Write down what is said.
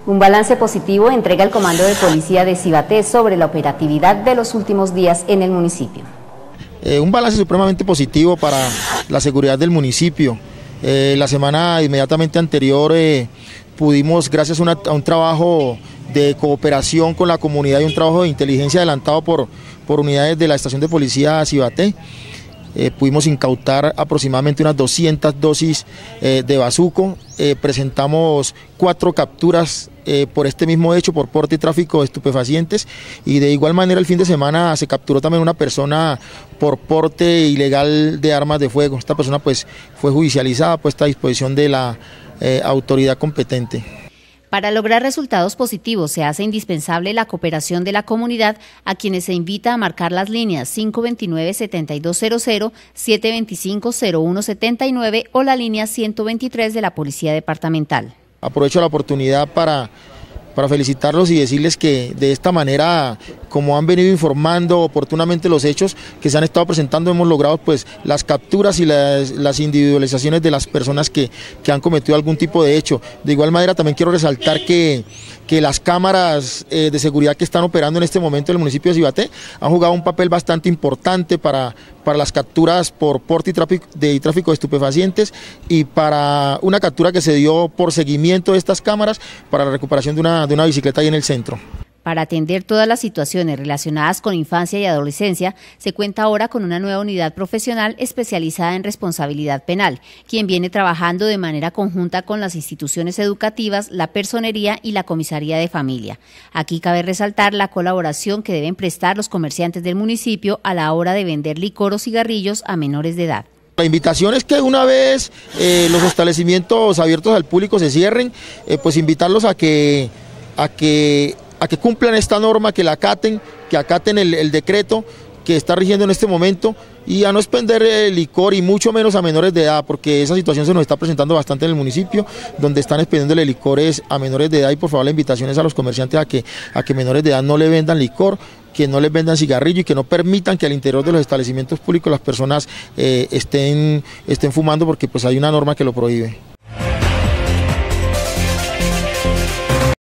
Un balance positivo entrega el Comando de Policía de Cibaté sobre la operatividad de los últimos días en el municipio. Un balance supremamente positivo para la seguridad del municipio. La semana inmediatamente anterior pudimos, gracias a un trabajo de cooperación con la comunidad y un trabajo de inteligencia adelantado por unidades de la estación de policía Cibaté, pudimos incautar aproximadamente unas 200 dosis de bazuco. Presentamos 4 capturas por este mismo hecho, por porte y tráfico de estupefacientes, y de igual manera el fin de semana se capturó también una persona por porte ilegal de armas de fuego. Esta persona pues fue judicializada, puesta a disposición de la autoridad competente. Para lograr resultados positivos se hace indispensable la cooperación de la comunidad, a quienes se invita a marcar las líneas 529-7200, 725-0179 o la línea 123 de la Policía Departamental. Aprovecho la oportunidad para felicitarlos y decirles que de esta manera, como han venido informando oportunamente los hechos que se han estado presentando, hemos logrado pues las capturas y las individualizaciones de las personas que han cometido algún tipo de hecho. De igual manera también quiero resaltar que las cámaras de seguridad que están operando en este momento en el municipio de Cibaté han jugado un papel bastante importante para las capturas por porte y tráfico de estupefacientes, y para una captura que se dio por seguimiento de estas cámaras para la recuperación de una bicicleta ahí en el centro. Para atender todas las situaciones relacionadas con infancia y adolescencia, se cuenta ahora con una nueva unidad profesional especializada en responsabilidad penal, quien viene trabajando de manera conjunta con las instituciones educativas, la personería y la comisaría de familia. Aquí cabe resaltar la colaboración que deben prestar los comerciantes del municipio a la hora de vender licor o cigarrillos a menores de edad. La invitación es que una vez los establecimientos abiertos al público se cierren, pues invitarlos a que cumplan esta norma, que acaten el decreto que está rigiendo en este momento, y a no expender licor y mucho menos a menores de edad, porque esa situación se nos está presentando bastante en el municipio, donde están expendiéndole licores a menores de edad, y por favor la invitación es a los comerciantes a que menores de edad no le vendan licor, que no les vendan cigarrillo y que no permitan que al interior de los establecimientos públicos las personas estén fumando, porque pues hay una norma que lo prohíbe.